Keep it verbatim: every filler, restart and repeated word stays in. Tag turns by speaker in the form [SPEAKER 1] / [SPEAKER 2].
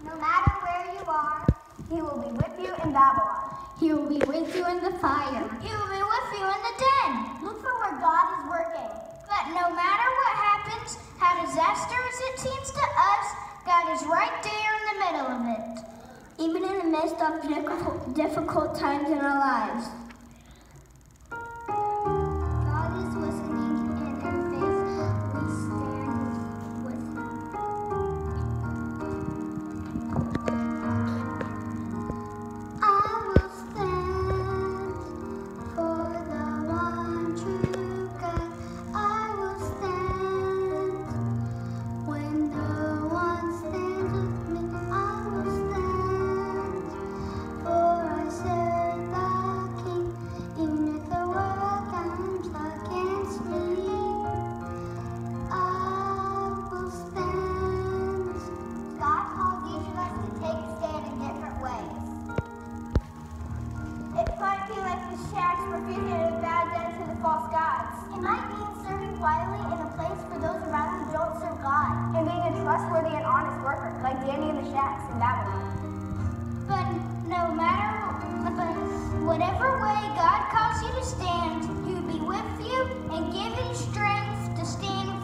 [SPEAKER 1] No matter where you are, he will be with you in Babylon.
[SPEAKER 2] He will be with you in the fire.
[SPEAKER 3] He will be with you in the den.
[SPEAKER 1] Look for where God is working.
[SPEAKER 3] But no matter what happens, how disastrous it seems to us, God is right there in the middle of it.
[SPEAKER 2] Even in the midst of difficult, difficult times in our lives.
[SPEAKER 1] God is listening, and in faith we stand with him. I will stand for the one true God. I will stand when the one stands with me. I will stand, for I serve the King. Even if the world comes against me, I will stand. God calls each of us to take a stand in different ways. It might be like the shacks refusing to bow down to the false gods. It might mean serving quietly in a place for those around who don't serve God. And being a trustworthy and honest worker, like Danny in the shacks in Babylon.
[SPEAKER 3] But no matter, but whatever way God calls you to stand, He will be with you and give you strength to stand